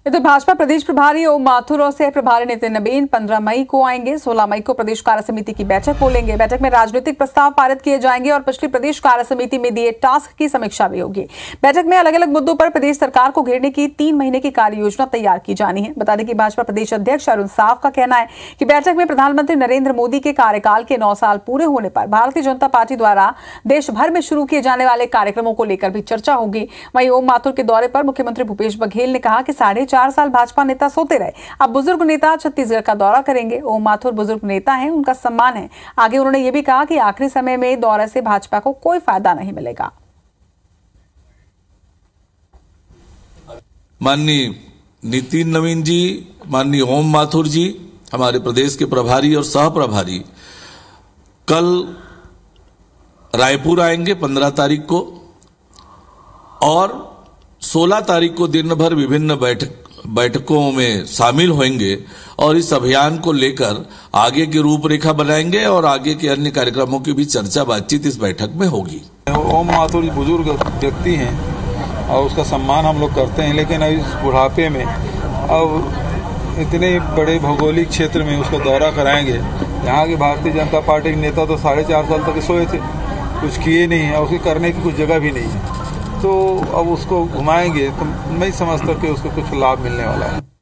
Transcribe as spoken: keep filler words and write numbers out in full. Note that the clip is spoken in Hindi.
इधर भाजपा प्रदेश प्रभारी ओम माथुर और सह प्रभारी नितिन नबीन पंद्रह मई को आएंगे। सोलह मई को प्रदेश कार्य समिति की बैठक बोलेंगे। बैठक में राजनीतिक प्रस्ताव पारित किए जाएंगे और पिछली प्रदेश कार्य समिति में दिए टास्क की समीक्षा भी होगी। बैठक में अलग अलग मुद्दों पर प्रदेश सरकार को घेरने की तीन महीने की कार्य योजना तैयार की जानी है। बता दें कि भाजपा प्रदेश अध्यक्ष अरुण साव का कहना है कि बैठक में प्रधानमंत्री नरेंद्र मोदी के कार्यकाल के नौ साल पूरे होने पर भारतीय जनता पार्टी द्वारा देश भर में शुरू किए जाने वाले कार्यक्रमों को लेकर भी चर्चा होगी। वहीं ओम माथुर के दौरे पर मुख्यमंत्री भूपेश बघेल ने कहा कि साढ़े चार साल भाजपा नेता सोते रहे, अब बुजुर्ग नेता छत्तीसगढ़ का दौरा करेंगे। ओम माथुर बुजुर्ग नेता हैं, उनका सम्मान है। आगे उन्होंने ये भी कहा कि आखिरी समय में दौरे से भाजपा को कोई फायदा नहीं मिलेगा। माननीय नितिन नवीन जी, माननीय ओम माथुर जी, हमारे प्रदेश के प्रभारी और सह प्रभारी कल रायपुर आएंगे पंद्रह तारीख को और सोलह तारीख को दिन भर विभिन्न बैठक बैठकों में शामिल होंगे और इस अभियान को लेकर आगे की रूपरेखा बनाएंगे और आगे के अन्य कार्यक्रमों की भी चर्चा बातचीत इस बैठक में होगी। ओम माथुर बुजुर्ग व्यक्ति हैं और उसका सम्मान हम लोग करते हैं, लेकिन अब इस बुढ़ापे में अब इतने बड़े भौगोलिक क्षेत्र में उसका दौरा कराएंगे। यहाँ की भारतीय जनता पार्टी के नेता तो साढ़े चार साल तक सोए थे, कुछ किए नहीं है और उसके करने की कुछ जगह भी नहीं है। तो अब उसको घुमाएंगे तो मैं समझता कि उसको कुछ लाभ मिलने वाला है।